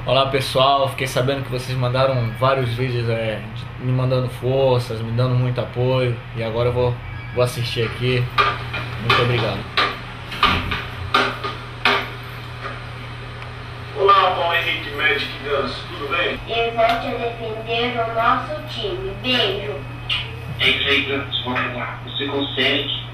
Olá pessoal, fiquei sabendo que vocês mandaram vários vídeos me mandando forças, me dando muito apoio, e agora eu vou assistir aqui. Muito obrigado. Olá, Paulo Henrique Magic Ganso, tudo bem? Eu vou te defender o nosso time. Beijo. É isso aí, Ganso, vamos lá, você consegue.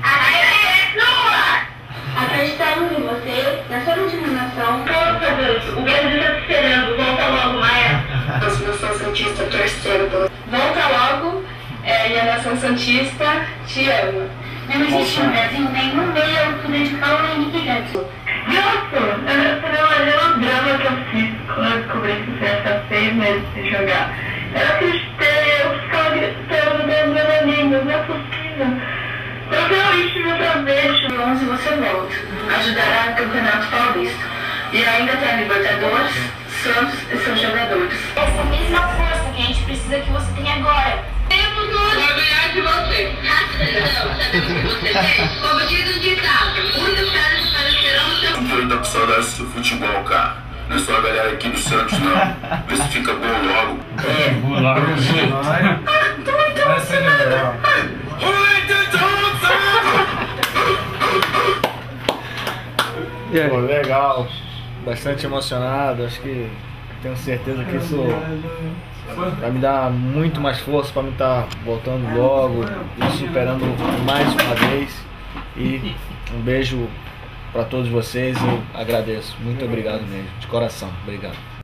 Acreditamos em você, na sua determinação. Nossa, Ganso, o Brasil está te esperando, volta logo, Maia. Nossa nação santista torcendo pelo... Volta logo, e a nação santista te ama. Não existe no Brasil nenhum meio altura de Paulo Henrique Ganso. Ganso, eu um drama que eu fiz quando eu descobri que você ia 6 meses sem jogar. Eu acreditei, eu ficava gritando dos meus amigos, não é possível. Eu realmente me aproveito. 11 você volta, ajudará no Campeonato Paulista. E ainda tem a Libertadores, Santos e seus jogadores. Essa mesma força que a gente precisa que você tenha agora. Temos hoje pra ganhar de você. Não, sabemos que você tem. Como diz o ditado, muitos caras aparecerão no seu... Eu tô com saudades do futebol, cara. Não é só a galera aqui do Santos, não. Vê se fica bom logo. Vai ser legal. Pô, legal, bastante emocionado. Acho que tenho certeza que isso vai me dar muito mais força para me estar voltando logo e superando mais uma vez. E um beijo para todos vocês, eu agradeço. Muito obrigado mesmo, de coração. Obrigado.